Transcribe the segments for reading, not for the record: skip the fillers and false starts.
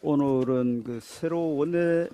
오늘은 그 새로 원내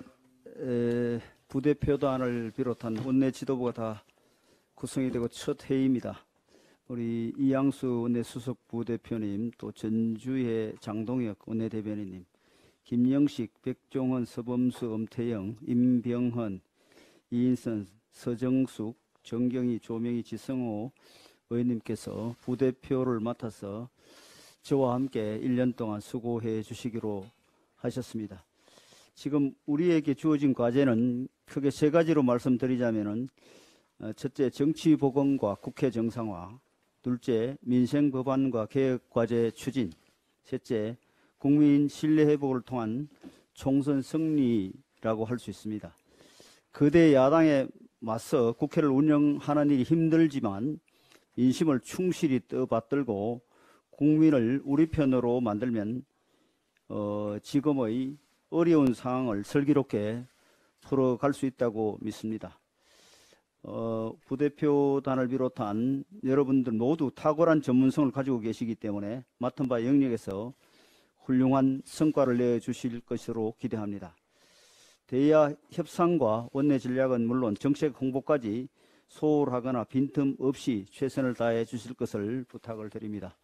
부대표단을 비롯한 원내 지도부가 다 구성이 되고 첫 회의입니다. 우리 이양수 원내 수석 부대표님, 또 전주의 장동혁 원내 대변인님, 김영식, 백종원, 서범수, 엄태영, 임병헌, 이인선, 서정숙, 정경희, 조명희, 지성호 의원님께서 부대표를 맡아서 저와 함께 1년 동안 수고해 주시기로 하셨습니다. 지금 우리에게 주어진 과제는 크게 세 가지로 말씀드리자면은, 첫째, 정치 복원과 국회 정상화; 둘째, 민생 법안과 개혁 과제 추진; 셋째, 국민 신뢰 회복을 통한 총선 승리라고 할 수 있습니다. 거대 야당에 맞서 국회를 운영하는 일이 힘들지만 인심을 충실히 떠받들고 국민을 우리 편으로 만들면 지금의 어려운 상황을 슬기롭게 풀어갈 수 있다고 믿습니다. 부대표단을 비롯한 여러분들 모두 탁월한 전문성을 가지고 계시기 때문에 맡은 바 영역에서 훌륭한 성과를 내주실 것으로 기대합니다. 대야 협상과 원내 전략은 물론 정책 홍보까지 소홀하거나 빈틈없이 최선을 다해 주실 것을 부탁을 드립니다.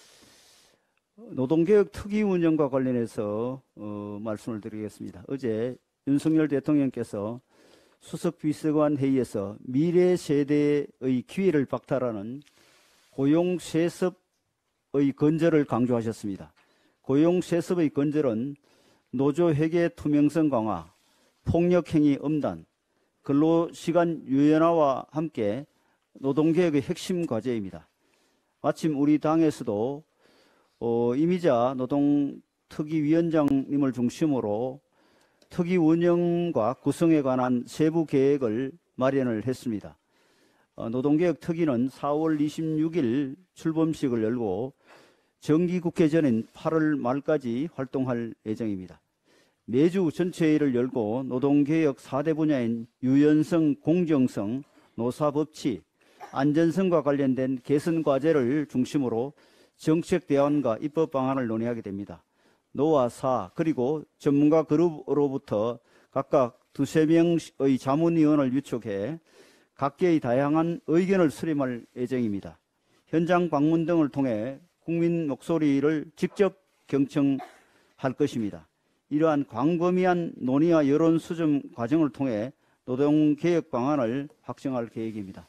노동개혁 특위 운영과 관련해서 말씀을 드리겠습니다. 어제 윤석열 대통령께서 수석비서관 회의에서 미래 세대의 기회를 박탈하는 고용세습의 건절을 강조하셨습니다. 고용세습의 건절은 노조회계 투명성 강화, 폭력행위 엄단, 근로시간 유연화와 함께 노동개혁의 핵심 과제입니다. 마침 우리 당에서도 이미자 노동특위위원장님을 중심으로 특위 운영과 구성에 관한 세부 계획을 마련을 했습니다. 노동개혁 특위는 4월 26일 출범식을 열고 정기국회 전인 8월 말까지 활동할 예정입니다. 매주 전체회의를 열고 노동개혁 4대 분야인 유연성, 공정성, 노사법치, 안전성과 관련된 개선 과제를 중심으로 정책 대안과 입법 방안을 논의하게 됩니다. 노와 사 그리고 전문가 그룹으로부터 각각 2~3명의 자문위원을 위촉해 각계의 다양한 의견을 수렴할 예정입니다. 현장 방문 등을 통해 국민 목소리를 직접 경청할 것입니다. 이러한 광범위한 논의와 여론 수렴 과정을 통해 노동개혁 방안을 확정할 계획입니다.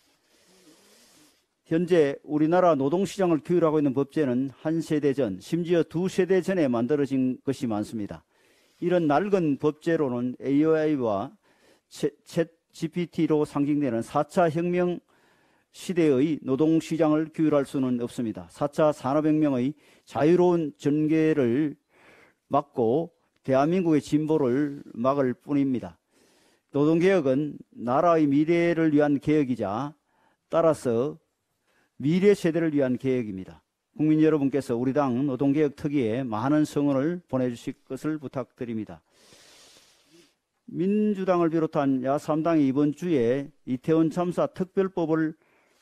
현재 우리나라 노동시장을 규율하고 있는 법제는 한 세대 전, 심지어 2세대 전에 만들어진 것이 많습니다. 이런 낡은 법제로는 AI와 챗 GPT로 상징되는 4차 혁명 시대의 노동시장을 규율할 수는 없습니다. 4차 산업혁명의 자유로운 전개를 막고 대한민국의 진보를 막을 뿐입니다. 노동개혁은 나라의 미래를 위한 개혁이자 따라서 미래 세대를 위한 개혁입니다. 국민 여러분께서 우리 당 노동개혁 특위에 많은 성원을 보내주실 것을 부탁드립니다. 민주당을 비롯한 야3당이 이번 주에 이태원 참사 특별법을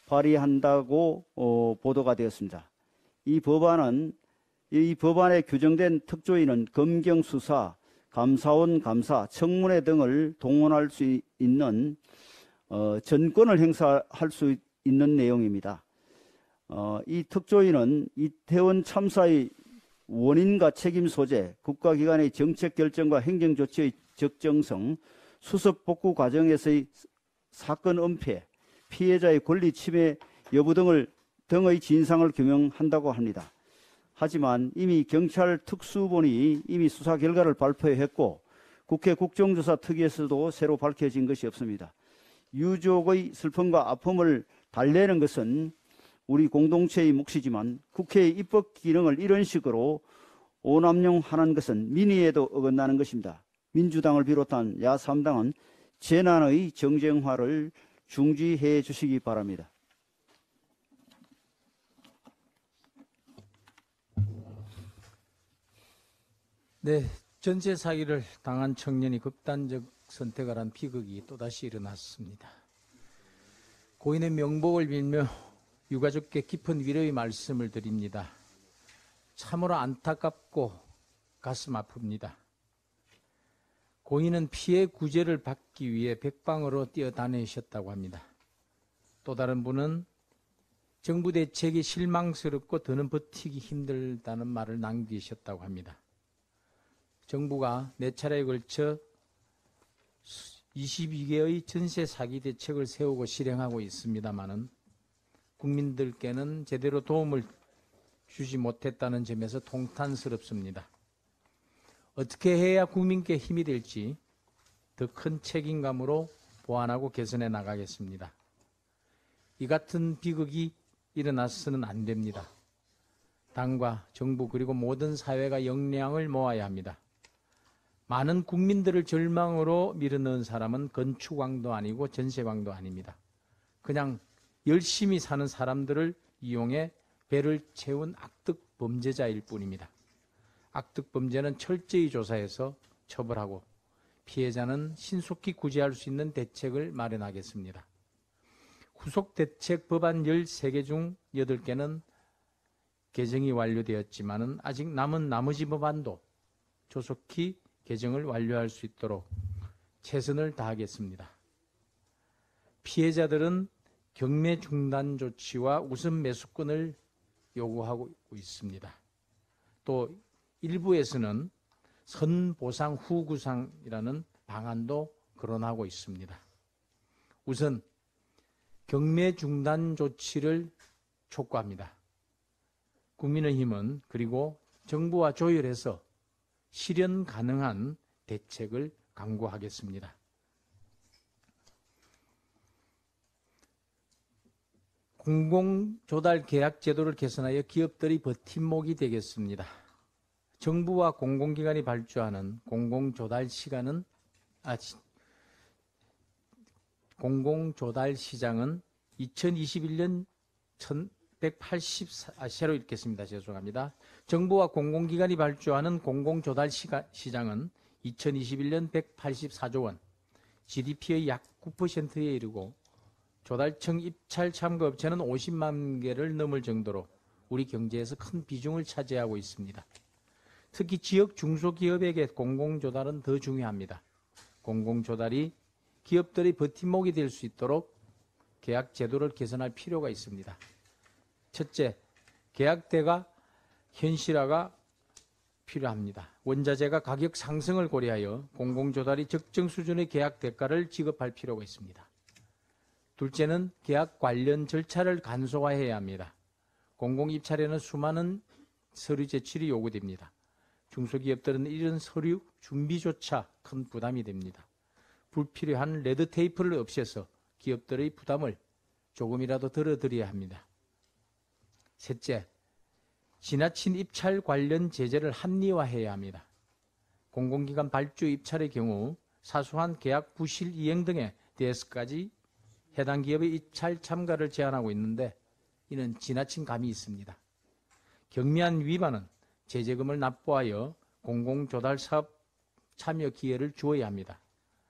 발의한다고 보도가 되었습니다. 이 법안에 규정된 특조위는 검경 수사, 감사원 감사, 청문회 등을 동원할 수 있는 전권을 행사할 수 있는 내용입니다. 이 특조위는 이태원 참사의 원인과 책임 소재, 국가기관의 정책 결정과 행정조치의 적정성, 수습 복구 과정에서의 사건 은폐, 피해자의 권리 침해 여부 등의 진상을 규명한다고 합니다. 하지만 이미 경찰 특수본이 이미 수사 결과를 발표했고 국회 국정조사 특위에서도 새로 밝혀진 것이 없습니다. 유족의 슬픔과 아픔을 달래는 것은 우리 공동체의 몫이지만 국회의 입법 기능을 이런 식으로 오남용하는 것은 민의에도 어긋나는 것입니다. 민주당을 비롯한 야3당은 재난의 정쟁화를 중지해 주시기 바랍니다. 네, 전세 사기를 당한 청년이 극단적 선택을 한 비극이 또다시 일어났습니다. 고인의 명복을 빌며 유가족께 깊은 위로의 말씀을 드립니다. 참으로 안타깝고 가슴 아픕니다. 고인은 피해 구제를 받기 위해 백방으로 뛰어다니셨다고 합니다. 또 다른 분은 정부 대책이 실망스럽고 더는 버티기 힘들다는 말을 남기셨다고 합니다. 정부가 4차례에 걸쳐 22개의 전세 사기 대책을 세우고 실행하고 있습니다마는 국민들께는 제대로 도움을 주지 못했다는 점에서 통탄스럽습니다. 어떻게 해야 국민께 힘이 될지 더 큰 책임감으로 보완하고 개선해 나가겠습니다. 이 같은 비극이 일어나서는 안 됩니다. 당과 정부 그리고 모든 사회가 역량을 모아야 합니다. 많은 국민들을 절망으로 밀어넣은 사람은 건축왕도 아니고 전세왕도 아닙니다. 그냥 열심히 사는 사람들을 이용해 배를 채운 악덕 범죄자일 뿐입니다. 악덕 범죄는 철저히 조사해서 처벌하고 피해자는 신속히 구제할 수 있는 대책을 마련하겠습니다. 후속 대책 법안 13개 중 8개는 개정이 완료되었지만 아직 남은 나머지 법안도 조속히 개정을 완료할 수 있도록 최선을 다하겠습니다. 피해자들은 경매 중단 조치와 우선 매수권을 요구하고 있습니다. 또 일부에서는 선보상 후구상이라는 방안도 거론하고 있습니다. 우선 경매 중단 조치를 촉구합니다. 국민의힘은 그리고 정부와 조율해서 실현 가능한 대책을 강구하겠습니다. 공공조달 계약 제도를 개선하여 기업들이 버팀목이 되겠습니다. 정부와 공공기관이 발주하는 공공조달 시장은 2021년 1184, 읽겠습니다. 죄송합니다. 정부와 공공기관이 발주하는 공공조달 시장은 2021년 184조 원, GDP의 약 9%에 이르고 조달청 입찰 참가업체는 50만 개를 넘을 정도로 우리 경제에서 큰 비중을 차지하고 있습니다. 특히 지역 중소기업에게 공공조달은 더 중요합니다. 공공조달이 기업들의 버팀목이 될 수 있도록 계약 제도를 개선할 필요가 있습니다. 첫째, 계약대가 현실화가 필요합니다. 원자재가 가격 상승을 고려하여 공공조달이 적정 수준의 계약 대가를 지급할 필요가 있습니다. 둘째는 계약 관련 절차를 간소화해야 합니다. 공공입찰에는 수많은 서류 제출이 요구됩니다. 중소기업들은 이런 서류 준비조차 큰 부담이 됩니다. 불필요한 레드테이프를 없애서 기업들의 부담을 조금이라도 덜어드려야 합니다. 셋째, 지나친 입찰 관련 제재를 합리화해야 합니다. 공공기관 발주 입찰의 경우 사소한 계약 부실 이행 등에 대해서까지 해당 기업의 입찰 참가를 제한하고 있는데 이는 지나친 감이 있습니다. 경미한 위반은 제재금을 납부하여 공공조달 사업 참여 기회를 주어야 합니다.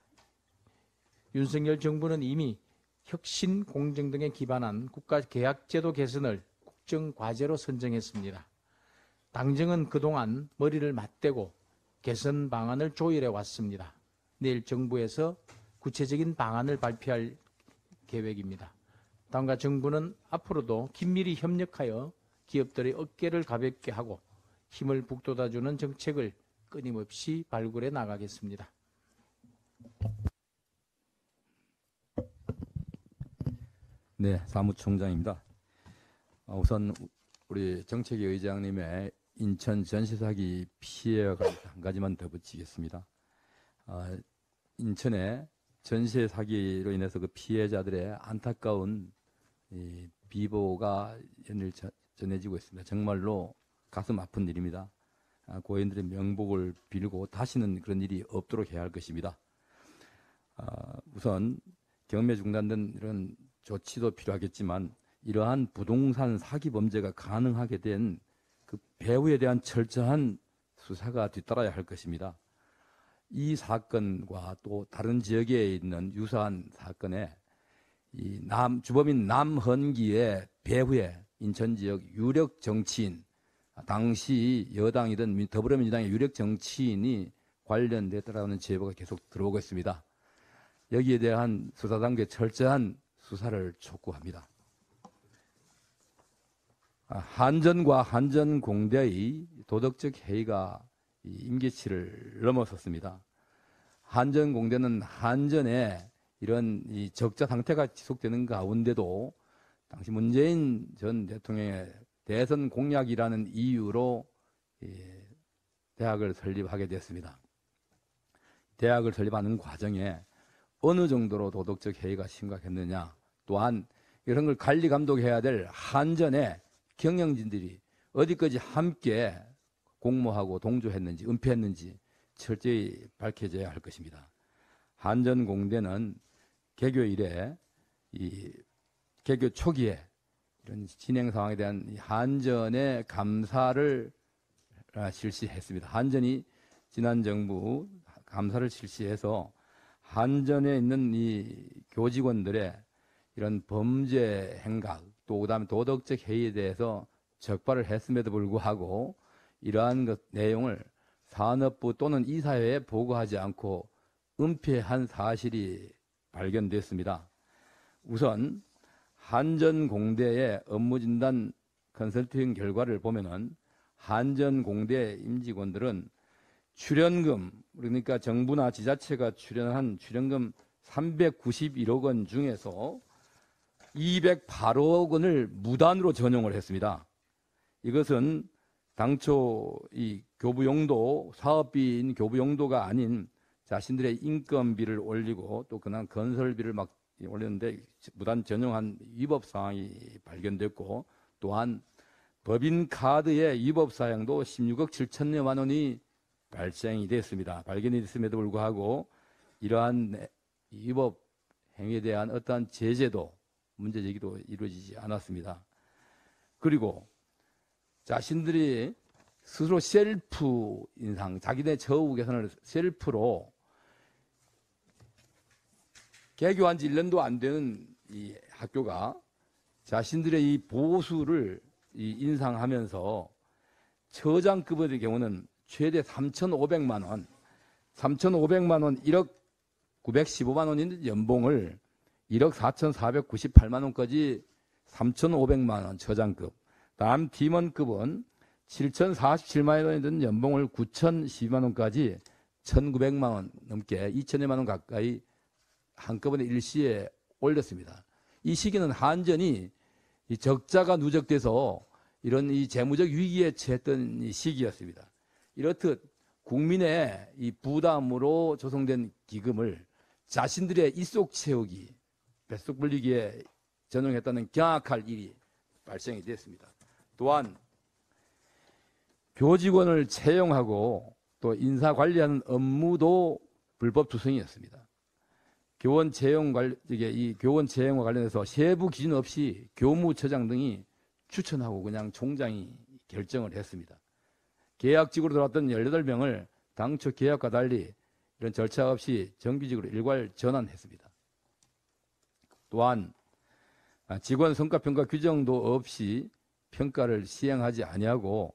윤석열 정부는 이미 혁신 공정 등에 기반한 국가계약제도 개선을 국정과제로 선정했습니다. 당정은 그동안 머리를 맞대고 개선 방안을 조율해 왔습니다. 내일 정부에서 구체적인 방안을 발표할 계획입니다. 당과 정부는 앞으로도 긴밀히 협력하여 기업들의 어깨를 가볍게 하고 힘을 북돋아주는 정책을 끊임없이 발굴해 나가겠습니다. 네, 사무총장입니다. 우선 우리 정책위 의장님의 인천 전세 사기 피해와 관련해서 한 가지만 더 붙이겠습니다. 인천의 전세 사기로 인해서 그 피해자들의 안타까운 비보가 연일 전해지고 있습니다. 정말로 가슴 아픈 일입니다. 고인들의 명복을 빌고 다시는 그런 일이 없도록 해야 할 것입니다. 우선 경매 중단된 이런 조치도 필요하겠지만 이러한 부동산 사기 범죄가 가능하게 된 그 배후에 대한 철저한 수사가 뒤따라야 할 것입니다. 이 사건과 또 다른 지역에 있는 유사한 사건에 주범인 남헌기의 배후에 인천 지역 유력 정치인, 당시 여당이든 더불어민주당의 유력 정치인이 관련됐다라는 제보가 계속 들어오고 있습니다. 여기에 대한 수사 단계 철저한 수사를 촉구합니다. 한전과 한전공대의 도덕적 해이가 임계치를 넘어섰습니다. 한전공대는 한전에 이런 이 적자 상태가 지속되는 가운데도 당시 문재인 전 대통령의 대선 공약이라는 이유로 대학을 설립하게 됐습니다. 대학을 설립하는 과정에 어느 정도로 도덕적 해이가 심각했느냐, 또한 이런 걸 관리 감독해야 될 한전의 경영진들이 어디까지 함께 공모하고 동조했는지 은폐했는지 철저히 밝혀져야 할 것입니다. 한전공대는 개교 이래 이 개교 초기에 이런 진행 상황에 대한 한전의 감사를 실시했습니다. 한전이 지난 정부 감사를 실시해서 한전에 있는 이 교직원들의 이런 범죄 행각, 또 그다음에 도덕적 해이에 대해서 적발을 했음에도 불구하고 이러한 내용을 산업부 또는 이사회에 보고하지 않고 은폐한 사실이 발견됐습니다. 우선 한전공대의 업무진단 컨설팅 결과를 보면은 한전공대 임직원들은 출연금, 그러니까 정부나 지자체가 출연한 출연금 391억 원 중에서 208억 원을 무단으로 전용을 했습니다. 이것은 당초 이 교부용도, 사업비인 교부용도가 아닌 자신들의 인건비를 올리고 또 그냥 건설비를 막 올렸는데 무단 전용한 위법 사항이 발견됐고, 또한 법인카드의 위법 사양도 16억 7천여만 원이 발생이 됐습니다. 발견이 됐음에도 불구하고 이러한 위법 행위에 대한 어떠한 제재도 문제 제기도 이루어지지 않았습니다. 그리고 자신들이 스스로 셀프 인상, 자기네 처우 개선을 셀프로 개교한 지 1년도 안 되는 이 학교가 자신들의 이 보수를 인상하면서 처장급의 경우는 최대 3,500만 원, 3,500만 원, 1억 915만 원인 연봉을 1억 4,498만 원까지 3,500만 원 처장급, 다음 팀원급은 7,047만 원이 든 연봉을 9,012만 원까지 1,900만 원 넘게 2,000여만 원 가까이 한꺼번에 일시에 올렸습니다. 이 시기는 한전이 이 적자가 누적돼서 이런 이 재무적 위기에 처했던 이 시기였습니다. 이렇듯 국민의 이 부담으로 조성된 기금을 자신들의 입속 채우기, 뱃속 불리기에 전용했다는 경악할 일이 발생이 됐습니다. 또한 교직원을 채용하고 또 인사 관리하는 업무도 불법 투성이었습니다. 교원 채용 이 교원 채용과 관련해서 세부 기준 없이 교무처장 등이 추천하고 그냥 총장이 결정을 했습니다. 계약직으로 들어왔던 18명을 당초 계약과 달리 이런 절차 없이 정규직으로 일괄 전환했습니다. 또한 직원 성과평가 규정도 없이 평가를 시행하지 아니하고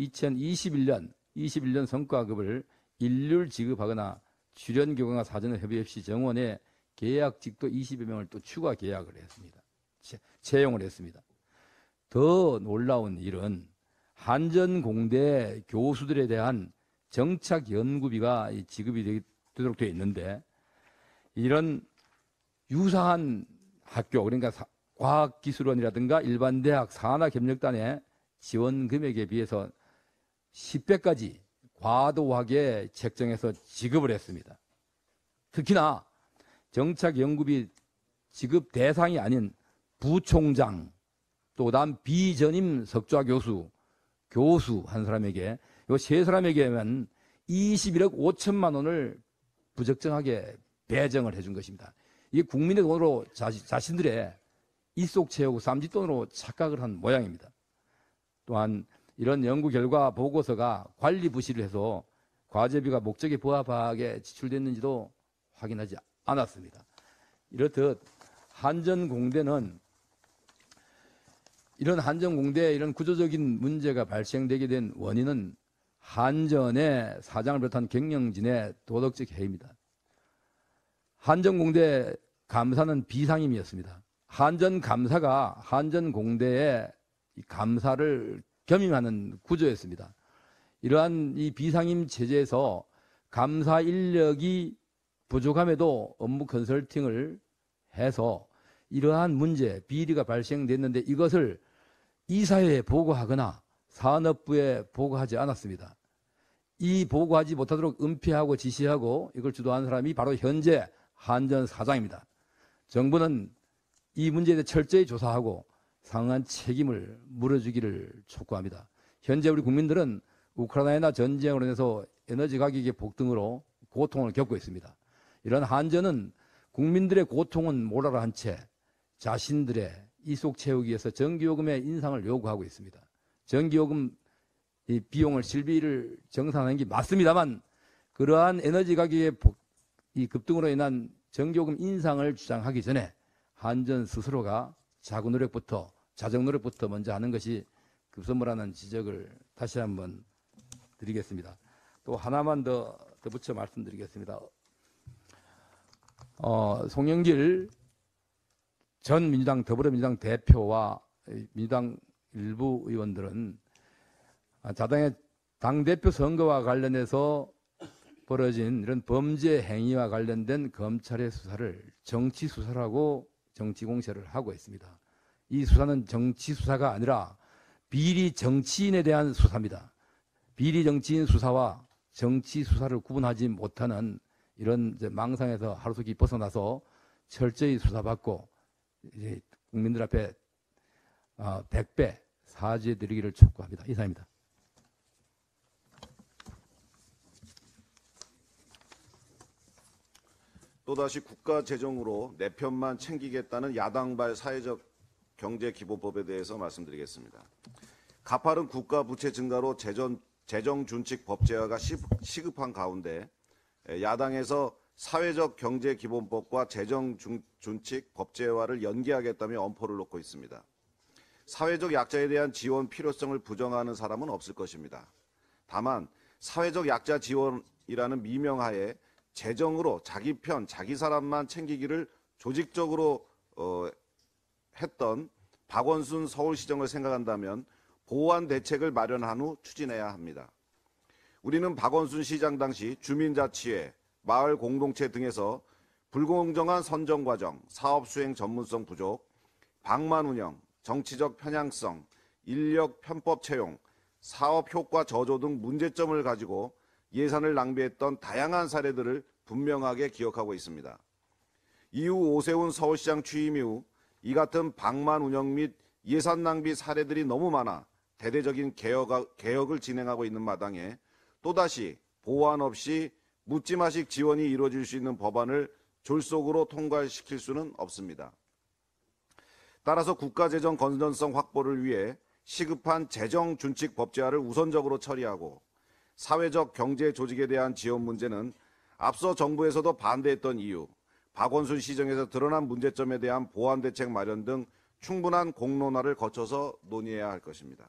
2021년 성과급을 일률 지급하거나 출연 교관과 사전 협의 없이 정원에 계약직도 20여 명을 또 추가 계약을 했습니다. 채용을 했습니다. 더 놀라운 일은 한전공대 교수들에 대한 정착 연구비가 지급이 되도록 되어 있는데, 이런 유사한 학교, 그러니까 과학기술원이라든가 일반 대학 산하협력단의 지원 금액에 비해서 10배까지 과도하게 책정해서 지급을 했습니다. 특히나 정착 연구비 지급 대상이 아닌 부총장, 또 다음 비전임 석좌 교수 한 사람에게, 이 세 사람에게만 21억 5천만 원을 부적정하게 배정을 해준 것입니다. 이게 국민의 돈으로 자신들의 입속 채우고 쌈짓돈으로 착각을 한 모양입니다. 또한 이런 연구 결과 보고서가 관리 부실을 해서 과제비가 목적에 부합하게 지출됐는지도 확인하지 않았습니다. 이렇듯 한전공대는 이런 한전공대에 이런 구조적인 문제가 발생되게 된 원인은 한전의 사장을 비롯한 경영진의 도덕적 해이입니다. 한전공대 감사는 비상임이었습니다. 한전 감사가 한전공대의 감사를 겸임하는 구조였습니다. 이러한 이 비상임 체제에서 감사 인력이 부족함에도 업무 컨설팅을 해서 이러한 문제, 비리가 발생됐는데 이것을 이사회에 보고하거나 산업부에 보고하지 않았습니다. 이 보고하지 못하도록 은폐하고 지시하고 이걸 주도한 사람이 바로 현재 한전 사장입니다. 정부는 이 문제에 대해 철저히 조사하고 상한 책임을 물어주기를 촉구합니다. 현재 우리 국민들은 우크라이나 전쟁으로 인해서 에너지 가격의 폭등으로 고통을 겪고 있습니다. 이런 한전은 국민들의 고통은 모라라 한 채 자신들의 이속 채우기 위해서 전기요금의 인상을 요구하고 있습니다. 전기요금 이 비용을 실비를 정산하는 게 맞습니다만 그러한 에너지 가격의 이 급등으로 인한 전기요금 인상을 주장하기 전에 한전 스스로가 자구 노력부터 자정 노력부터 먼저 하는 것이 급선무라는 지적을 다시 한번 드리겠습니다. 또 하나만 더 붙여 말씀드리겠습니다. 송영길 전 민주당 더불어민주당 대표와 민주당 일부 의원들은 자당의 당대표 선거와 관련해서 벌어진 이런 범죄 행위와 관련된 검찰의 수사를 정치 수사라고 정치 공세를 하고 있습니다. 이 수사는 정치 수사가 아니라 비리 정치인에 대한 수사입니다. 비리 정치인 수사와 정치 수사를 구분하지 못하는 이런 망상에서 하루속히 벗어나서 철저히 수사받고 이제 국민들 앞에 100배 사죄 드리기를 촉구합니다. 이상입니다. 또다시 국가 재정으로 내 편만 챙기겠다는 야당발 사회적 경제기본법에 대해서 말씀드리겠습니다. 가파른 국가 부채 증가로 재정 준칙 법제화가 시급한 가운데 야당에서 사회적 경제기본법과 재정 준칙 법제화를 연기하겠다며 엄포를 놓고 있습니다. 사회적 약자에 대한 지원 필요성을 부정하는 사람은 없을 것입니다. 다만 사회적 약자 지원이라는 미명하에 재정으로 자기 편, 자기 사람만 챙기기를 조직적으로 했던 박원순 서울시정을 생각한다면 보완 대책을 마련한 후 추진해야 합니다. 우리는 박원순 시장 당시 주민자치회, 마을 공동체 등에서 불공정한 선정 과정, 사업 수행 전문성 부족, 방만 운영, 정치적 편향성, 인력 편법 채용, 사업 효과 저조 등 문제점을 가지고 예산을 낭비했던 다양한 사례들을 분명하게 기억하고 있습니다. 이후 오세훈 서울시장 취임 이후 이 같은 방만 운영 및 예산 낭비 사례들이 너무 많아 대대적인 개혁을 진행하고 있는 마당에 또다시 보완 없이 묻지마식 지원이 이루어질 수 있는 법안을 졸속으로 통과시킬 수는 없습니다. 따라서 국가재정 건전성 확보를 위해 시급한 재정 준칙 법제화를 우선적으로 처리하고 사회적 경제 조직에 대한 지원 문제는 앞서 정부에서도 반대했던 이유, 박원순 시정에서 드러난 문제점에 대한 보완 대책 마련 등 충분한 공론화를 거쳐서 논의해야 할 것입니다.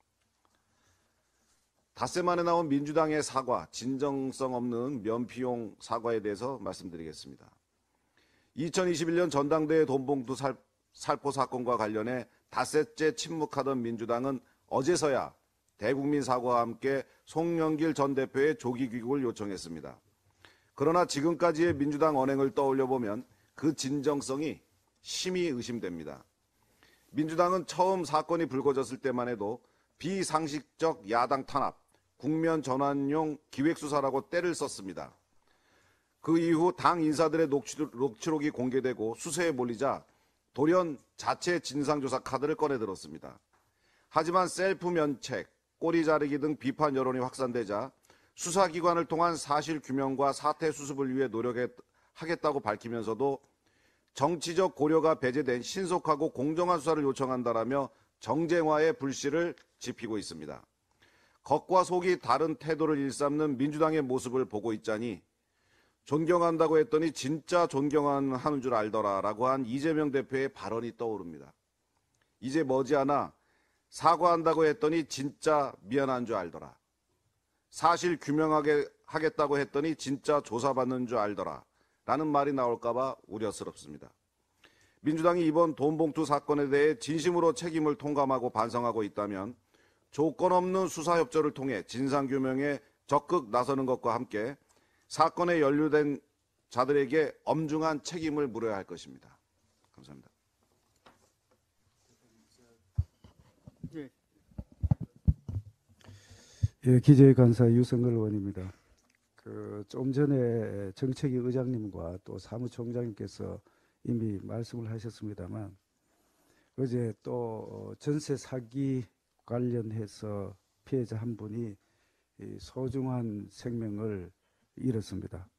닷새 만에 나온 민주당의 사과, 진정성 없는 면피용 사과에 대해서 말씀드리겠습니다. 2021년 전당대회 돈봉투 살포 사건과 관련해 닷새째 침묵하던 민주당은 어제서야 대국민 사과와 함께 송영길 전 대표의 조기 귀국을 요청했습니다. 그러나 지금까지의 민주당 언행을 떠올려보면 그 진정성이 심히 의심됩니다. 민주당은 처음 사건이 불거졌을 때만 해도 비상식적 야당 탄압, 국면 전환용 기획수사라고 떼를 썼습니다. 그 이후 당 인사들의 녹취록이 공개되고 수세에 몰리자 돌연 자체 진상조사 카드를 꺼내들었습니다. 하지만 셀프 면책, 꼬리 자르기 등 비판 여론이 확산되자 수사기관을 통한 사실규명과 사태 수습을 위해 노력하겠다고 밝히면서도 정치적 고려가 배제된 신속하고 공정한 수사를 요청한다라며 정쟁화의 불씨를 지피고 있습니다. 겉과 속이 다른 태도를 일삼는 민주당의 모습을 보고 있자니 존경한다고 했더니 진짜 존경하는 줄 알더라라고 한 이재명 대표의 발언이 떠오릅니다. 이제 머지않아 사과한다고 했더니 진짜 미안한 줄 알더라. 사실 규명하게 하겠다고 했더니 진짜 조사받는 줄 알더라 라는 말이 나올까봐 우려스럽습니다. 민주당이 이번 돈봉투 사건에 대해 진심으로 책임을 통감하고 반성하고 있다면 조건 없는 수사협조를 통해 진상규명에 적극 나서는 것과 함께 사건에 연루된 자들에게 엄중한 책임을 물어야 할 것입니다. 감사합니다. 예, 기재위 간사 유성걸 의원입니다. 좀 전에 정책위 의장님과 또 사무총장님께서 이미 말씀을 하셨습니다만 어제 또 전세 사기 관련해서 피해자 한 분이 이 소중한 생명을 잃었습니다.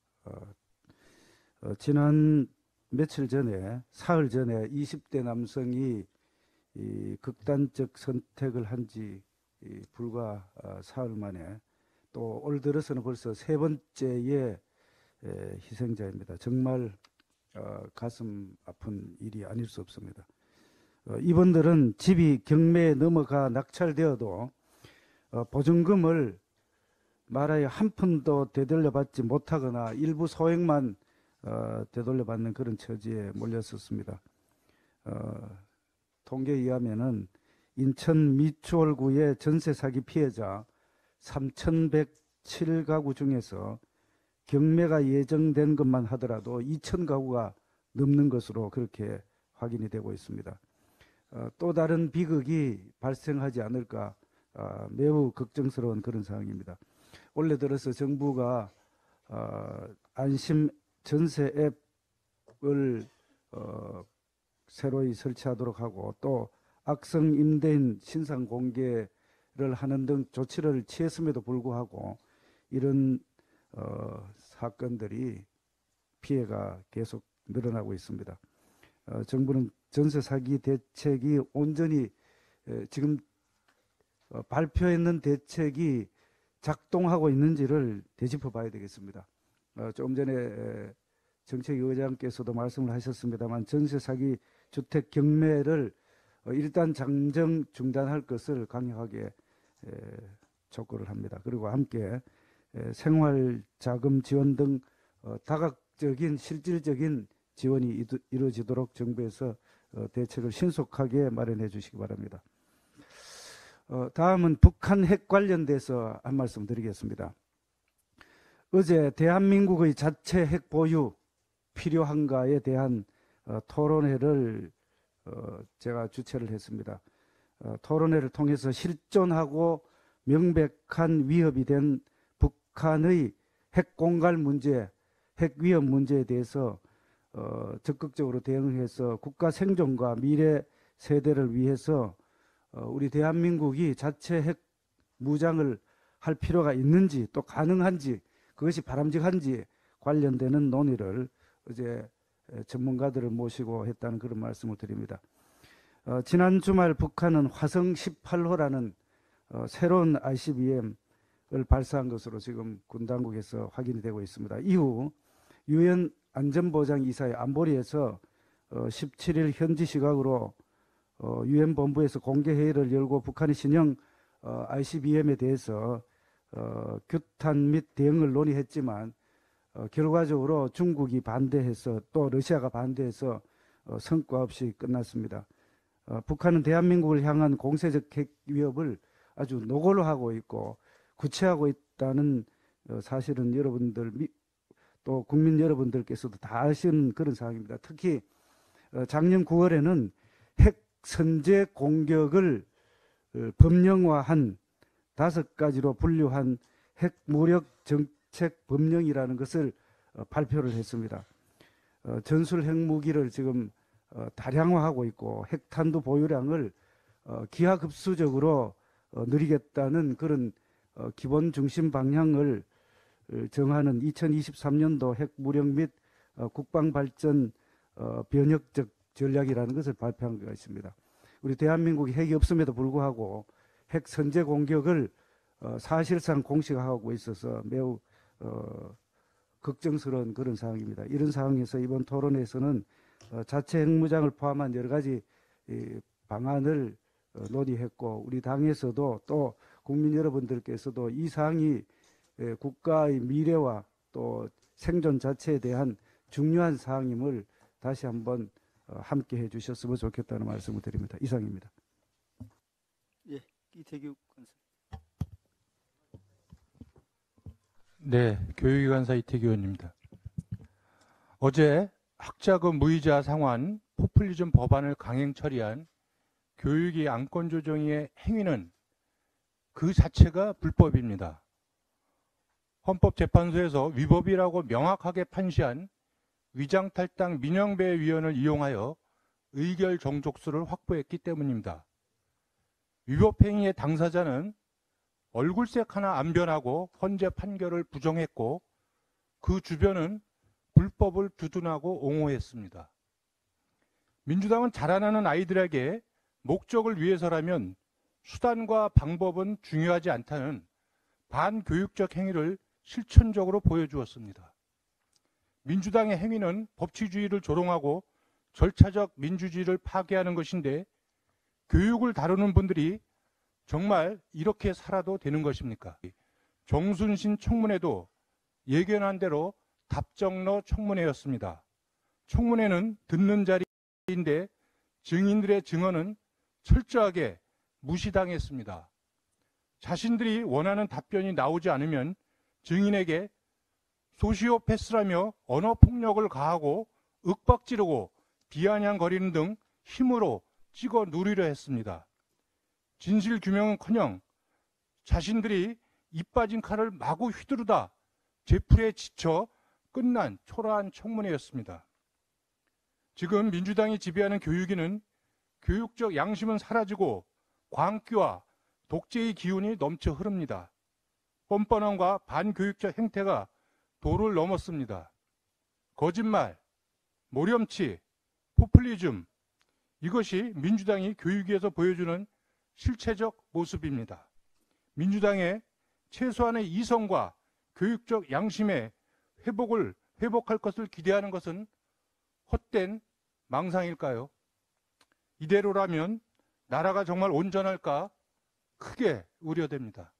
지난 며칠 전에 사흘 전에 20대 남성이 이 극단적 선택을 한 지 불과 사흘 만에 또 올 들어서는 벌써 세 번째의 희생자입니다. 정말 가슴 아픈 일이 아닐 수 없습니다. 이분들은 집이 경매에 넘어가 낙찰되어도 보증금을 말하여 한 푼도 되돌려받지 못하거나 일부 소액만 되돌려받는 그런 처지에 몰렸었습니다. 통계에 의하면은 인천 미추홀구의 전세 사기 피해자 3,107가구 중에서 경매가 예정된 것만 하더라도 2,000가구가 넘는 것으로 그렇게 확인이 되고 있습니다. 또 다른 비극이 발생하지 않을까 매우 걱정스러운 그런 상황입니다. 올해 들어서 정부가 안심 전세 앱을 새로이 설치하도록 하고 또 악성 임대인 신상 공개를 하는 등 조치를 취했음에도 불구하고 이런 사건들이 피해가 계속 늘어나고 있습니다. 정부는 전세 사기 대책이 온전히 지금 발표했는 대책이 작동하고 있는지를 되짚어 봐야 되겠습니다. 조금 전에 정책위 의장께서도 말씀을 하셨습니다만 전세 사기 주택 경매를 일단 잠정 중단할 것을 강력하게 촉구를 합니다. 그리고 함께 생활자금 지원 등 다각적인 실질적인 지원이 이루어지도록 정부에서 대책을 신속하게 마련해 주시기 바랍니다. 다음은 북한 핵 관련돼서 한 말씀 드리겠습니다. 어제 대한민국의 자체 핵 보유 필요한가에 대한 토론회를 제가 주최를 했습니다. 토론회를 통해서 실존하고 명백한 위협이 된 북한의 핵 공갈 문제, 핵 위협 문제에 대해서 적극적으로 대응해서 국가 생존과 미래 세대를 위해서 우리 대한민국이 자체 핵 무장을 할 필요가 있는지 또 가능한지 그것이 바람직한지 관련되는 논의를 어제 전문가들을 모시고 했다는 그런 말씀을 드립니다. 지난 주말 북한은 화성 18호라는 새로운 ICBM을 발사한 것으로 지금 군 당국에서 확인이 되고 있습니다. 이후 유엔 안전보장이사회 안보리에서 17일 현지 시각으로 유엔 본부에서 공개 회의를 열고 북한의 신형 ICBM에 대해서 규탄 및 대응을 논의했지만 결과적으로 중국이 반대해서 또 러시아가 반대해서 성과 없이 끝났습니다. 북한은 대한민국을 향한 공세적 핵 위협을 아주 노골로 하고 있고 구체하고 있다는 사실은 여러분들 또 국민 여러분들께서도 다 아시는 그런 상황입니다. 특히 작년 9월에는 핵 선제 공격을 법령화한 5가지로 분류한 핵 무력 정책 법령이라는 것을 발표를 했습니다. 전술 핵무기를 지금 다량화하고 있고 핵탄두 보유량을 기하급수적으로 늘리겠다는 그런 기본 중심 방향을 정하는 2023년도 핵무력 및 국방발전 변혁적 전략이라는 것을 발표한 것가 있습니다. 우리 대한민국이 핵이 없음에도 불구하고 핵 선제 공격을 사실상 공식화하고 있어서 매우 걱정스러운 그런 상황입니다. 이런 상황에서 이번 토론에서는 자체 핵무장을 포함한 여러 가지 방안을 논의했고 우리 당에서도 또 국민 여러분들께서도 이 사항이 국가의 미래와 또 생존 자체에 대한 중요한 사항임을 다시 한번 함께 해주셨으면 좋겠다는 말씀을 드립니다. 이상입니다. 예, 이태규 간사. 네, 교육기관사 이태규 의원입니다. 어제 학자금 무이자 상환 포퓰리즘 법안을 강행 처리한 교육위 안건조정위의 행위는 그 자체가 불법입니다. 헌법재판소에서 위법이라고 명확하게 판시한 위장탈당 민영배 위원을 이용하여 의결 정족수를 확보했기 때문입니다. 위법 행위의 당사자는 얼굴색 하나 안 변하고 헌재 판결을 부정했고 그 주변은 불법을 두둔하고 옹호했습니다. 민주당은 자라나는 아이들에게 목적을 위해서라면 수단과 방법은 중요하지 않다는 반교육적 행위를 실천적으로 보여주었습니다. 민주당의 행위는 법치주의를 조롱하고 절차적 민주주의를 파괴하는 것인데 교육을 다루는 분들이 정말 이렇게 살아도 되는 것입니까? 정순신 청문회도 예견한 대로 답정너 청문회였습니다. 청문회는 듣는 자리인데 증인들의 증언은 철저하게 무시당했습니다. 자신들이 원하는 답변이 나오지 않으면 증인에게 소시오패스라며 언어폭력을 가하고 윽박지르고 비아냥거리는 등 힘으로 찍어 누리려 했습니다. 진실규명은커녕 자신들이 입 빠진 칼을 마구 휘두르다 제풀에 지쳐 끝난 초라한 청문회였습니다. 지금 민주당이 지배하는 교육위는 교육적 양심은 사라지고 광기와 독재의 기운이 넘쳐 흐릅니다. 뻔뻔함과 반교육적 행태가 도를 넘었습니다. 거짓말, 모렴치, 포퓰리즘, 이것이 민주당이 교육위에서 보여주는 실체적 모습입니다. 민주당의 최소한의 이성과 교육적 양심의 회복할 것을 기대하는 것은 헛된 망상일까요? 이대로라면 나라가 정말 온전할까 크게 우려됩니다.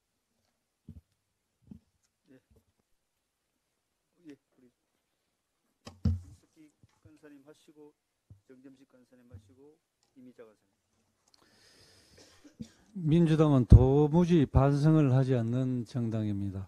예, 우리 김석기 간사님 하시고 정점식 간사님 하시고 이미자 간사님. 민주당은 도무지 반성을 하지 않는 정당입니다.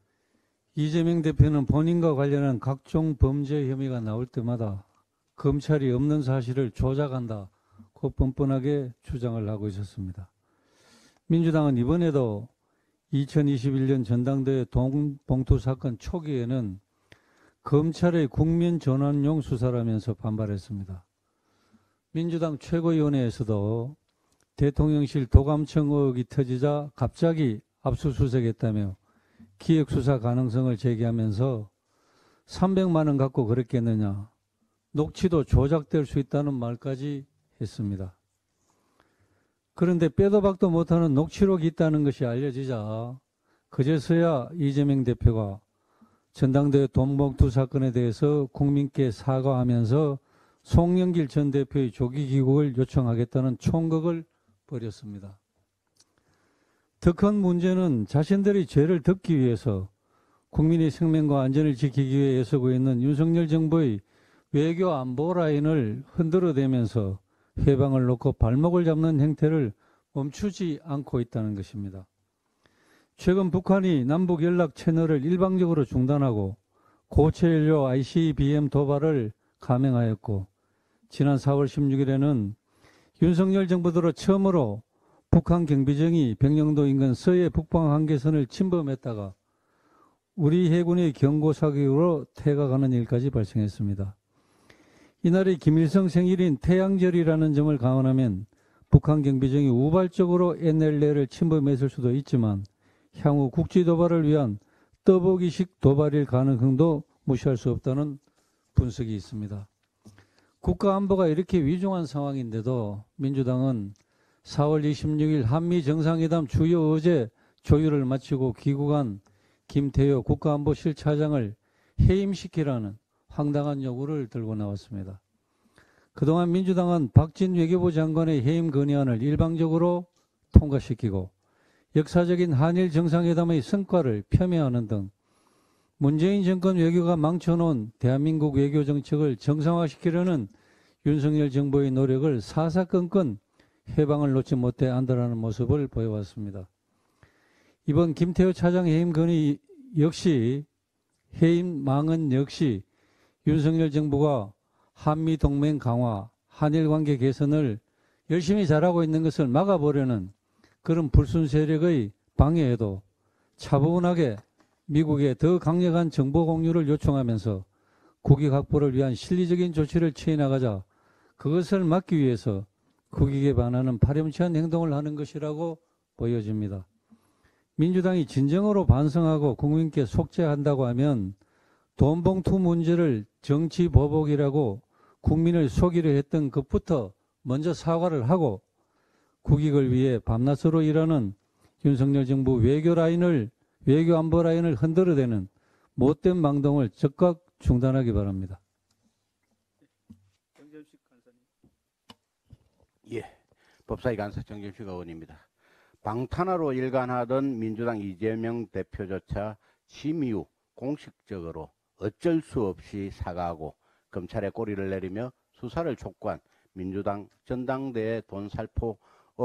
이재명 대표는 본인과 관련한 각종 범죄 혐의가 나올 때마다 검찰이 없는 사실을 조작한다고 뻔뻔하게 주장을 하고 있었습니다. 민주당은 이번에도 2021년 전당대회 동봉투 사건 초기에는 검찰의 국민 전환용 수사라면서 반발했습니다. 민주당 최고위원회에서도 대통령실 도감청 의혹이 터지자 갑자기 압수수색했다며 기획수사 가능성을 제기하면서 300만 원 갖고 그랬겠느냐, 녹취도 조작될 수 있다는 말까지 했습니다. 그런데 빼도 박도 못하는 녹취록이 있다는 것이 알려지자 그제서야 이재명 대표가 전당대회 돈봉투 사건에 대해서 국민께 사과하면서 송영길 전 대표의 조기 귀국을 요청하겠다는 총극을 벌였습니다. 더 큰 문제는 자신들이 죄를 덮기 위해서 국민의 생명과 안전을 지키기 위해 애쓰고 있는 윤석열 정부의 외교 안보 라인을 흔들어대면서 회방을 놓고 발목을 잡는 행태를 멈추지 않고 있다는 것입니다. 최근 북한이 남북 연락 채널을 일방적으로 중단하고 고체 연료 ICBM 도발을 감행하였고, 지난 4월 16일에는 윤석열 정부 들어 처음으로 북한 경비정이 백령도 인근 서해 북방 한계선을 침범했다가 우리 해군의 경고 사격으로 태가가는 일까지 발생했습니다. 이날이 김일성 생일인 태양절이라는 점을 감안하면 북한 경비정이 우발적으로 NLL을 침범했을 수도 있지만 향후 국지 도발을 위한 떠보기식 도발일 가능성도 무시할 수 없다는 분석이 있습니다. 국가안보가 이렇게 위중한 상황인데도 민주당은 4월 26일 한미 정상회담 주요 의제 조율을 마치고 귀국한 김태효 국가안보실 차장을 해임시키라는 황당한 요구를 들고 나왔습니다. 그동안 민주당은 박진 외교부 장관의 해임 건의안을 일방적으로 통과시키고 역사적인 한일 정상회담의 성과를 폄훼하는 등 문재인 정권 외교가 망쳐놓은 대한민국 외교 정책을 정상화시키려는 윤석열 정부의 노력을 사사건건 해방을 놓지 못해 안달하는 모습을 보여왔습니다. 이번 김태호 차장 해임 건의 역시 해임망은 역시 윤석열 정부가 한미동맹 강화, 한일관계 개선을 열심히 잘하고 있는 것을 막아보려는 그런 불순 세력의 방해에도 차분하게 미국에 더 강력한 정보 공유를 요청하면서 국익 확보를 위한 실리적인 조치를 취해 나가자 그것을 막기 위해서 국익에 반하는 파렴치한 행동을 하는 것이라고 보여집니다. 민주당이 진정으로 반성하고 국민께 속죄한다고 하면 돈봉투 문제를 정치 보복이라고 국민을 속이려 했던 것부터 먼저 사과를 하고 국익을 위해 밤낮으로 일하는 윤석열 정부 외교 안보 라인을 흔들어대는 못된 망동을 즉각 중단하기 바랍니다. 예, 법사위 간사 정점식 의원입니다. 방탄화로 일관하던 민주당 이재명 대표조차 취임 이후 공식적으로 어쩔 수 없이 사과하고 검찰에 꼬리를 내리며 수사를 촉구한 민주당 전당대회 돈살포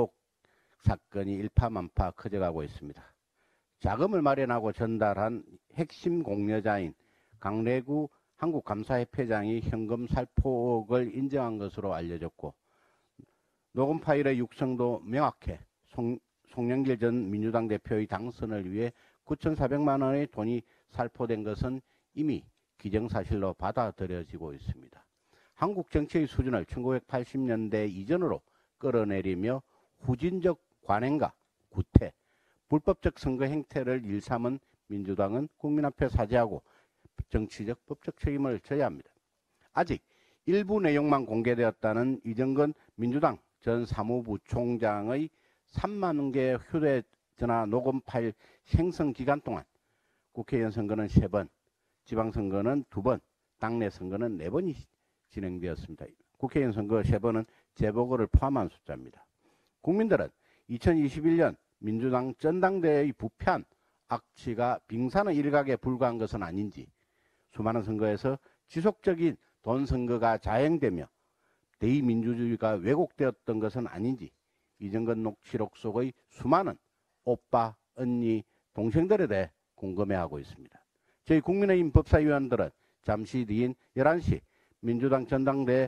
사건이 일파만파 커져가고 있습니다. 자금을 마련하고 전달한 핵심 공여자인 강래구 한국감사협회장이 현금 살포를 인정한 것으로 알려졌고 녹음 파일의 육성도 명확해 송영길 전 민주당 대표의 당선을 위해 9,400만 원의 돈이 살포된 것은 이미 기정사실로 받아들여지고 있습니다. 한국 정치의 수준을 1980년대 이전으로 끌어내리며 후진적 관행과 구태, 불법적 선거 행태를 일삼은 민주당은 국민 앞에 사죄하고 정치적 법적 책임을 져야 합니다. 아직 일부 내용만 공개되었다는 이정건 민주당 전 사무부총장의 3만 개의 휴대전화 녹음 파일 생성 기간 동안 국회의원 선거는 3번, 지방선거는 2번, 당내 선거는 4번이 진행되었습니다. 국회의원 선거 3번은 재보궐을 포함한 숫자입니다. 국민들은 2021년 민주당 전당대회의 부패한 악취가 빙산의 일각에 불과한 것은 아닌지, 수많은 선거에서 지속적인 돈 선거가 자행되며 대의민주주의가 왜곡되었던 것은 아닌지 이정건 녹취록 속의 수많은 오빠, 언니, 동생들에 대해 궁금해하고 있습니다. 저희 국민의힘 법사위원들은 잠시 뒤인 11시 민주당 전당대회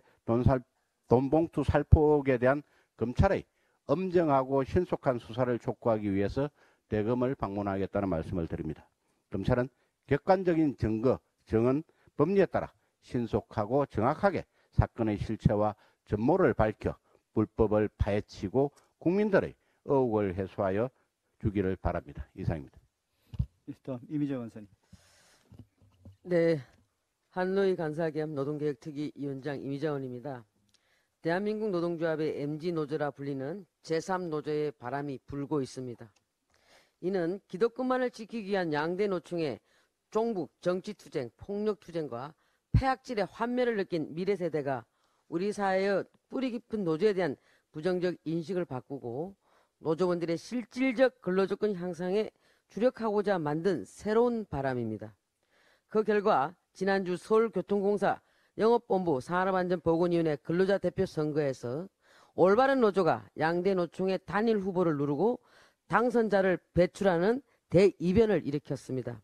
돈봉투 살포에 대한 검찰의 엄정하고 신속한 수사를 촉구하기 위해서 대검을 방문하겠다는 말씀을 드립니다. 검찰은 객관적인 증거, 정언, 법리에 따라 신속하고 정확하게 사건의 실체와 전모를 밝혀 불법을 파헤치고 국민들의 의혹을 해소하여 주기를 바랍니다. 이상입니다. 다음 이미정 간사님. 네, 한노희 간사 겸 노동개혁특위위원장 이미정원입니다. 대한민국 노동조합의 MG노조라 불리는 제3노조의 바람이 불고 있습니다. 이는 기득권만을 지키기 위한 양대 노총의 종북, 정치투쟁, 폭력투쟁과 폐악질의 환멸을 느낀 미래세대가 우리 사회의 뿌리 깊은 노조에 대한 부정적 인식을 바꾸고 노조원들의 실질적 근로조건 향상에 주력하고자 만든 새로운 바람입니다. 그 결과 지난주 서울교통공사 영업본부 산업안전보건위원회 근로자 대표 선거에서 올바른 노조가 양대 노총의 단일 후보를 누르고 당선자를 배출하는 대이변을 일으켰습니다.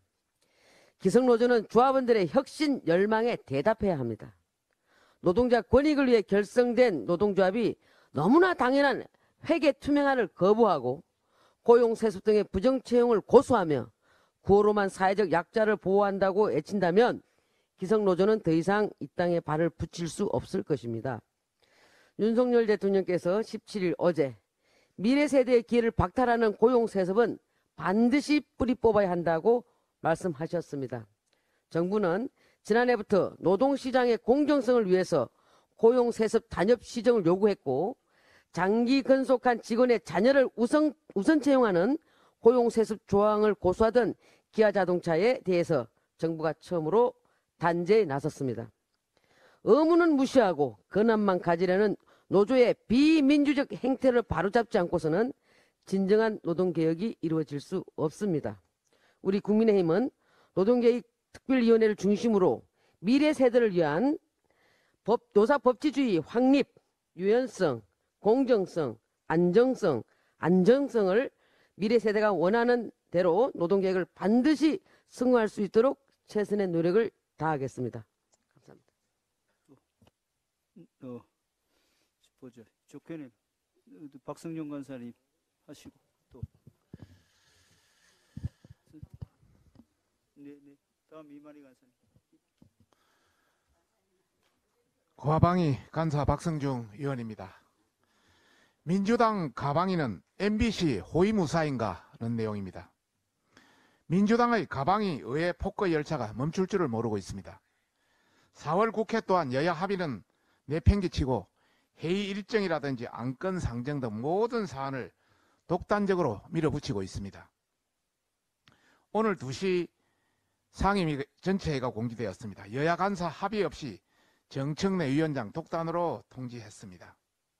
기성노조는 조합원들의 혁신 열망에 대답해야 합니다. 노동자 권익을 위해 결성된 노동조합이 너무나 당연한 회계 투명화를 거부하고 고용세습 등의 부정채용을 고수하며 구호로만 사회적 약자를 보호한다고 애친다면 기성노조는 더 이상 이 땅에 발을 붙일 수 없을 것입니다. 윤석열 대통령께서 17일 어제 미래세대의 기회를 박탈하는 고용세습은 반드시 뿌리 뽑아야 한다고 말씀하셨습니다. 정부는 지난해부터 노동시장의 공정성을 위해서 고용세습 단협 시정을 요구했고 장기 근속한 직원의 자녀를 우선 채용하는 고용세습 조항을 고수하던 기아자동차에 대해서 정부가 처음으로 단죄에 나섰습니다. 의무는 무시하고 권한만 가지려는 노조의 비민주적 행태를 바로잡지 않고서는 진정한 노동개혁이 이루어질 수 없습니다. 우리 국민의힘은 노동개혁 특별위원회를 중심으로 미래 세대를 위한 노사 법치주의 확립, 유연성, 공정성, 안정성을 미래 세대가 원하는 대로 노동개혁을 반드시 승화할 수 있도록 최선의 노력을 다하겠습니다. 감사합니다. 보죠. 조건님, 박성준 간사님 하시고 또. 네. 다음 이만희 간사님. 가방위 간사 박성중 의원입니다. 민주당 가방위는 MBC 호위무사인가는 내용입니다. 민주당의 가방위 의회 폭거 열차가 멈출 줄을 모르고 있습니다. 4월 국회 또한 여야 합의는 내팽개치고 회의 일정이라든지 안건 상정 등 모든 사안을 독단적으로 밀어붙이고 있습니다. 오늘 2시 상임위 전체회의가 공지되었습니다. 여야 간사 합의 없이 정청래 위원장 독단으로 통지했습니다.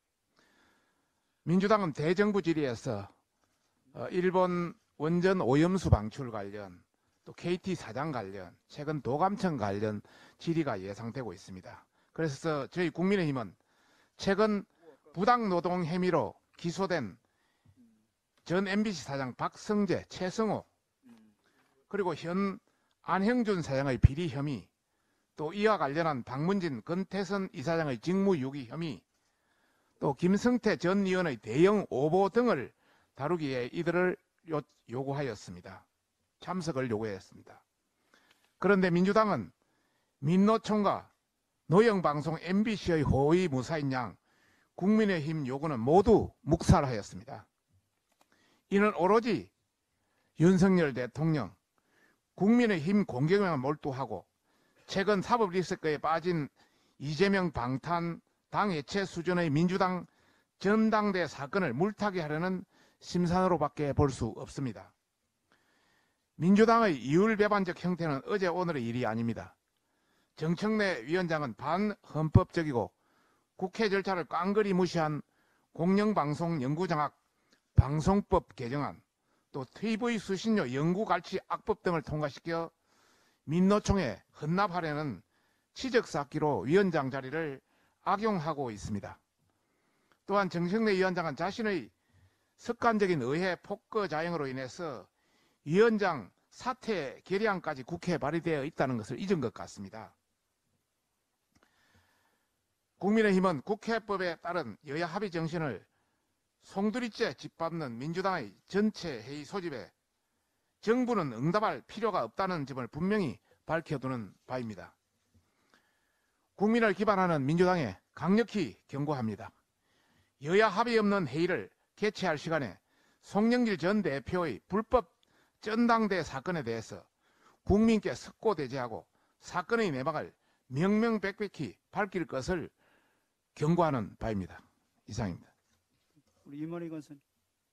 민주당은 대정부 질의에서 일본 원전 오염수 방출 관련, 또 KT 사장 관련, 최근 도감청 관련 질의가 예상되고 있습니다. 그래서 저희 국민의힘은 최근 부당노동 혐의로 기소된 전 MBC 사장 박성재, 최승호, 그리고 현 안형준 사장의 비리 혐의, 또 이와 관련한 박문진, 권태선 이사장의 직무유기 혐의, 또 김성태 전 의원의 대형 오보 등을 다루기에 이들을 요구하였습니다. 참석을 요구했습니다. 그런데 민주당은 민노총과 노영방송 MBC의 호의 무사인 양 국민의힘 요구는 모두 묵살하였습니다. 이는 오로지 윤석열 대통령, 국민의힘 공격에만 몰두하고 최근 사법 리스크에 빠진 이재명 방탄 당 해체 수준의 민주당 전당대 사건을 물타기 하려는 심산으로밖에 볼 수 없습니다. 민주당의 이율배반적 형태는 어제 오늘의 일이 아닙니다. 정청래 위원장은 반헌법적이고 국회 절차를 깡그리 무시한 공영방송 연구장악 방송법 개정안, 또 TV 수신료 연구갈취 악법 등을 통과시켜 민노총에 헌납하려는 치적쌓기로 위원장 자리를 악용하고 있습니다. 또한 정청래 위원장은 자신의 습관적인 의회 폭거 자행으로 인해서 위원장 사퇴 결의안까지 국회에 발의되어 있다는 것을 잊은 것 같습니다. 국민의힘은 국회법에 따른 여야 합의 정신을 송두리째 짓밟는 민주당의 전체 회의 소집에 정부는 응답할 필요가 없다는 점을 분명히 밝혀두는 바입니다. 국민을 기반하는 민주당에 강력히 경고합니다. 여야 합의 없는 회의를 개최할 시간에 송영길 전 대표의 불법 전당대 사건에 대해서 국민께 석고대죄하고 사건의 내막을 명명백백히 밝힐 것을 경고하는 바입니다. 이상입니다. 우리 이만희 간사님.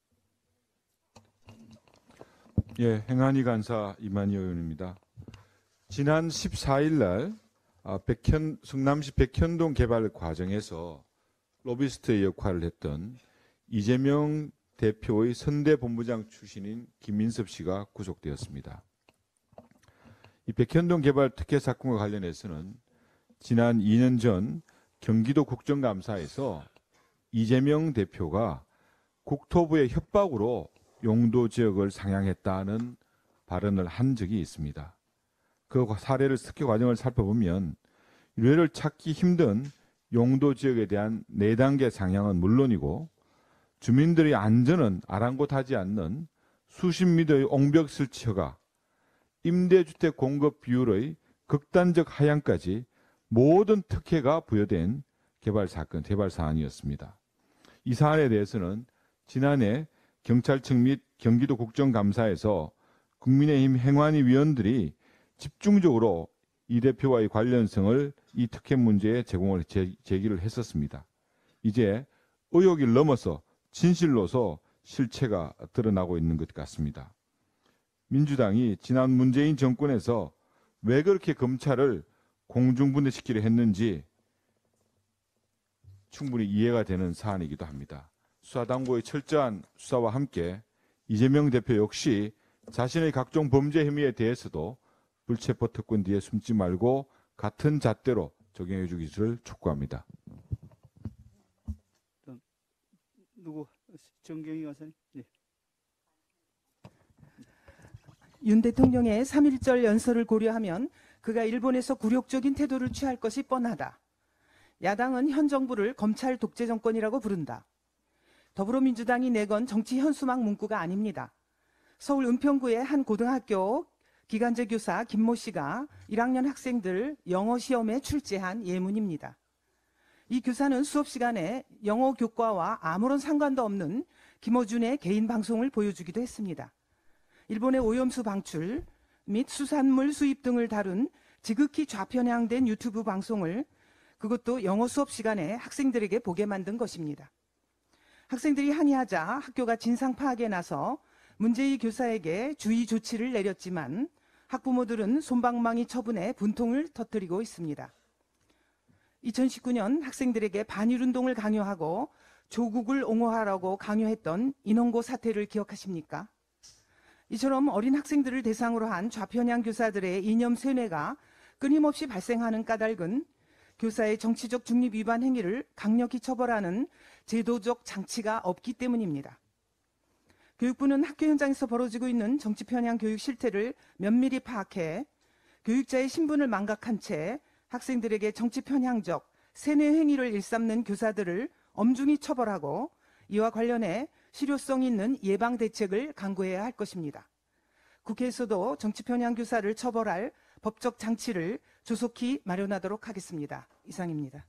예, 행안위 간사 이만희 의원입니다. 지난 14일 날 성남시 백현동 개발 과정에서 로비스트의 역할을 했던 이재명 대표의 선대본부장 출신인 김민섭 씨가 구속되었습니다. 이 백현동 개발 특혜 사건과 관련해서는 지난 2년 전 경기도 국정감사에서 이재명 대표가 국토부의 협박으로 용도 지역을 상향했다는 발언을 한 적이 있습니다. 그 사례를 특혜 과정을 살펴보면 유례를 찾기 힘든 용도 지역에 대한 4단계 상향은 물론이고 주민들의 안전은 아랑곳하지 않는 수십 미터의 옹벽 설치 허가, 임대주택 공급 비율의 극단적 하향까지 모든 특혜가 부여된 개발 사안이었습니다. 이 사안에 대해서는 지난해 경찰청 및 경기도 국정감사에서 국민의힘 행안위 위원들이 집중적으로 이 대표와의 관련성을 이 특혜 문제에 제기를 했었습니다. 이제 의혹을 넘어서 진실로서 실체가 드러나고 있는 것 같습니다. 민주당이 지난 문재인 정권에서 왜 그렇게 검찰을 공중분해시키려 했는지 충분히 이해가 되는 사안이기도 합니다. 수사당국의 철저한 수사와 함께 이재명 대표 역시 자신의 각종 범죄 혐의에 대해서도 불체포 특권 뒤에 숨지 말고 같은 잣대로 적용해 주기를 촉구합니다. 누구? 정경희 간사님. 예. 윤 대통령의 3.1절 연설을 고려하면 그가 일본에서 굴욕적인 태도를 취할 것이 뻔하다. 야당은 현 정부를 검찰 독재 정권이라고 부른다. 더불어민주당이 내건 정치 현수막 문구가 아닙니다. 서울 은평구의 한 고등학교 기간제 교사 김모 씨가 1학년 학생들 영어 시험에 출제한 예문입니다. 이 교사는 수업 시간에 영어 교과와 아무런 상관도 없는 김어준의 개인 방송을 보여주기도 했습니다. 일본의 오염수 방출 및 수산물 수입 등을 다룬 지극히 좌편향된 유튜브 방송을 그것도 영어 수업 시간에 학생들에게 보게 만든 것입니다. 학생들이 항의하자 학교가 진상 파악에 나서 문제의 교사에게 주의 조치를 내렸지만 학부모들은 솜방망이 처분에 분통을 터뜨리고 있습니다. 2019년 학생들에게 반일운동을 강요하고 조국을 옹호하라고 강요했던 인원고 사태를 기억하십니까? 이처럼 어린 학생들을 대상으로 한 좌편향 교사들의 이념 세뇌가 끊임없이 발생하는 까닭은 교사의 정치적 중립 위반 행위를 강력히 처벌하는 제도적 장치가 없기 때문입니다. 교육부는 학교 현장에서 벌어지고 있는 정치 편향 교육 실태를 면밀히 파악해 교육자의 신분을 망각한 채 학생들에게 정치 편향적 세뇌 행위를 일삼는 교사들을 엄중히 처벌하고 이와 관련해 실효성 있는 예방 대책을 강구해야 할 것입니다. 국회에서도 정치 편향 교사를 처벌할 법적 장치를 조속히 마련하도록 하겠습니다. 이상입니다.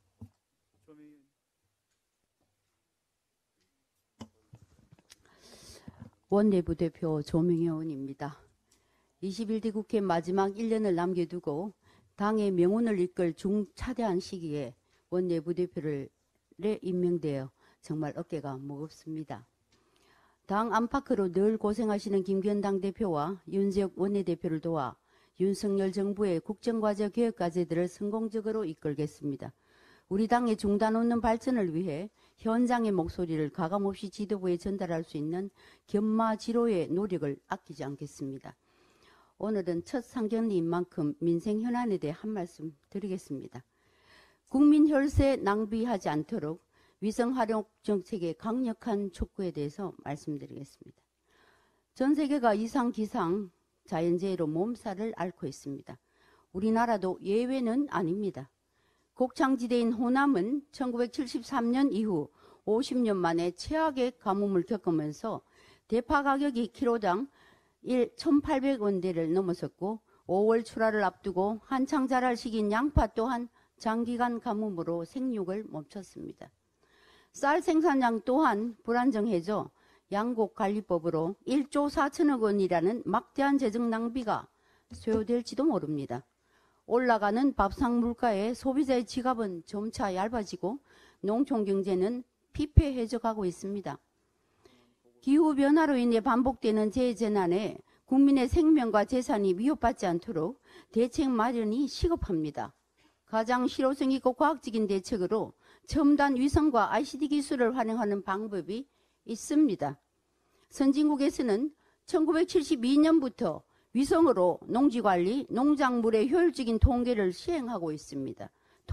원내부대표 조명희 의원입니다. 21대 국회 마지막 1년을 남겨두고 당의 명운을 이끌 중차대한 시기에 원내부대표를 임명되어 정말 어깨가 무겁습니다. 당 안팎으로 늘 고생하시는 김기현 대표와 윤재욱 원내대표를 도와 윤석열 정부의 국정과제 개혁과제들을 성공적으로 이끌겠습니다. 우리 당의 중단 없는 발전을 위해 현장의 목소리를 가감없이 지도부에 전달할 수 있는 견마지로의 노력을 아끼지 않겠습니다. 오늘은 첫 상견례인 만큼 민생 현안에 대해 한 말씀 드리겠습니다. 국민 혈세 낭비하지 않도록 위성 활용 정책의 강력한 촉구에 대해서 말씀드리겠습니다. 전 세계가 이상 기상 자연재해로 몸살을 앓고 있습니다. 우리나라도 예외는 아닙니다. 곡창지대인 호남은 1973년 이후 50년 만에 최악의 가뭄을 겪으면서 대파 가격이 키로당 1,800원대를 넘어섰고 5월 출하를 앞두고 한창 자랄 시기인 양파 또한 장기간 가뭄으로 생육을 멈췄습니다. 쌀 생산량 또한 불안정해져 양곡관리법으로 1조 4천억 원이라는 막대한 재정 낭비가 소요될지도 모릅니다. 올라가는 밥상 물가에 소비자의 지갑은 점차 얇아지고 농촌 경제는 피폐해져 가고 있습니다. 기후변화로 인해 반복되는 재해재난에 국민의 생명과 재산이 위협받지 않도록 대책 마련이 시급합니다. 가장 실효성 있고 과학적인 대책으로 첨단 위성과 ICT 기술을 활용하는 방법이 있습니다. 선진국에서는 1972년부터 위성으로 농지관리, 농작물의 효율적인 통제를 시행하고 있습니다.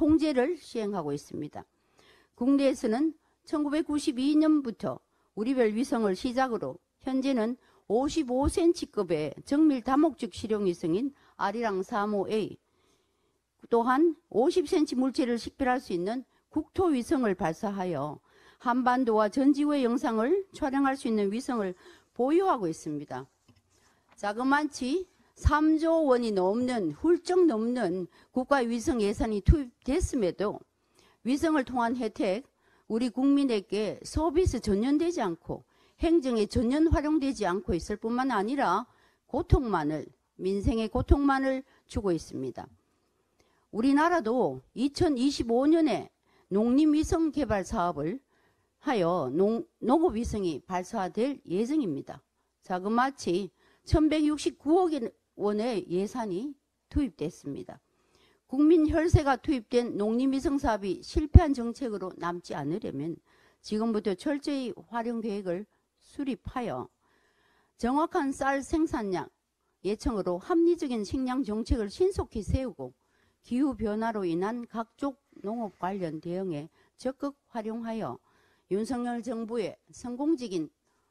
국내에서는 1992년부터 우리별 위성을 시작으로 현재는 55cm급의 정밀 다목적 실용 위성인 아리랑 3호A, 또한 50cm 물체를 식별할 수 있는 국토위성을 발사하여 한반도와 전지후의 영상을 촬영할 수 있는 위성을 보유하고 있습니다. 자그마치 3조 원이 훌쩍 넘는 국가위성 예산이 투입됐음에도 위성을 통한 혜택, 우리 국민에게 서비스 전염되지 않고 행정에 전혀 활용되지 않고 있을 뿐만 아니라 민생의 고통만을 주고 있습니다. 우리나라도 2025년에 농림위성 개발 사업을 하여 농업위성이 발사될 예정입니다. 자그마치 1169억 원의 예산이 투입됐습니다. 국민 혈세가 투입된 농림위성 사업이 실패한 정책으로 남지 않으려면 지금부터 철저히 활용 계획을 수립하여 정확한 쌀 생산량 예청으로 합리적인 식량 정책을 신속히 세우고 기후변화로 인한 각종 농업 관련 대응에 적극 활용하여 윤석열 정부의 성공적인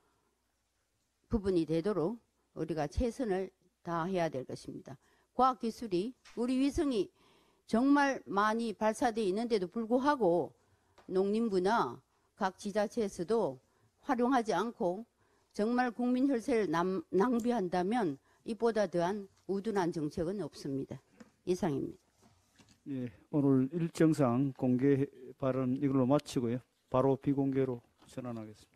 부분이 되도록 우리가 최선을 다해야 될 것입니다. 과학기술이 우리 위성이 정말 많이 발사되어 있는데도 불구하고 농림부나 각 지자체에서도 활용하지 않고 정말 국민 혈세를 낭비한다면 이보다 더한 우둔한 정책은 없습니다. 이상입니다. 예, 오늘 일정상 공개 발언 이걸로 마치고요. 바로 비공개로 전환하겠습니다.